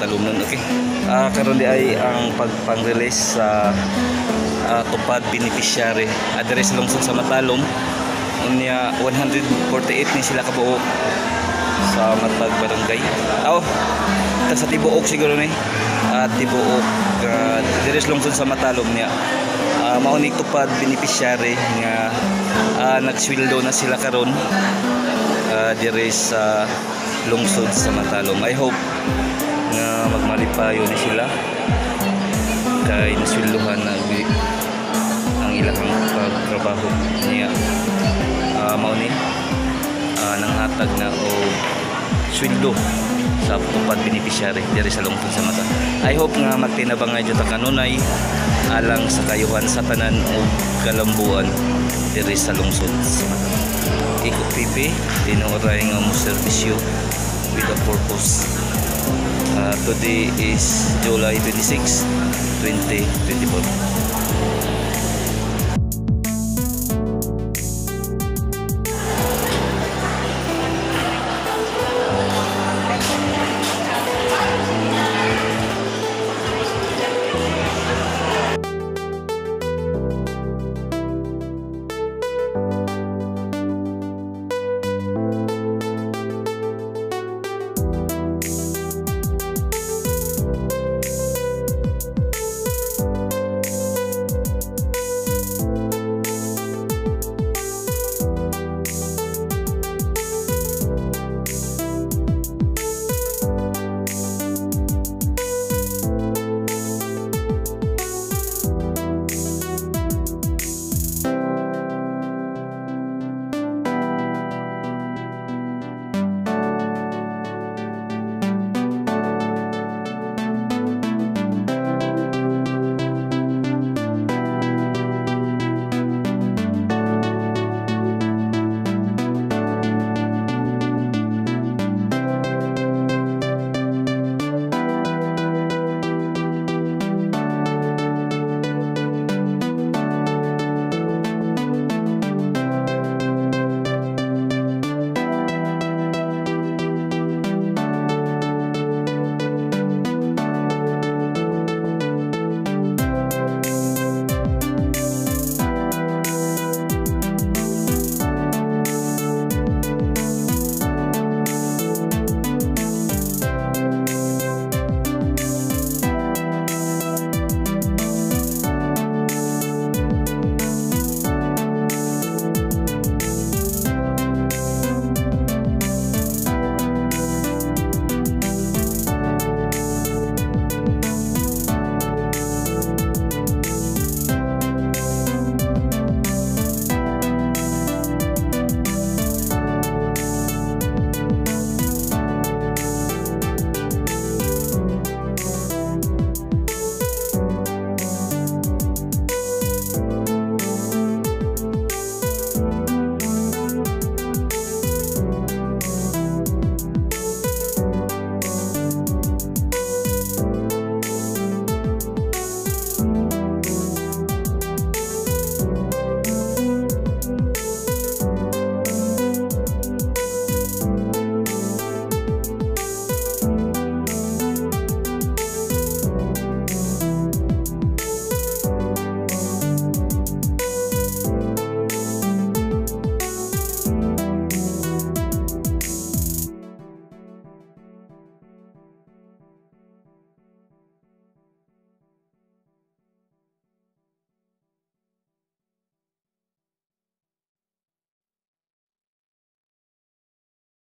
Matalom nun. Okay. Karon di ay ang pagpang-release sa tupad beneficiary address lungsod sa Matalom. Unya 148 ni sila kabuok sa Matag Barangay. Sa Tibuok siguro ni. Tibuok address lungsod sa Matalom niya. Maunig tupad beneficiary nga nagsweldo na sila karon dire sa lungsod sa Matalom. I hope nga magmalipayo ni sila kay nasweldohan na ang ilang pagtrabaho niya. Mauni nanghatag na o sweldo sa tupad beneficiary dire sa lungsod sa Mata. I hope nga magtinabang nga ta kanunay alang sa kayuhan sa tanan o kalambuan dire sa lungsod sa Mata. Iko pipi tinuray nga mo serbisyo with a purpose. Today is July 26, 2024.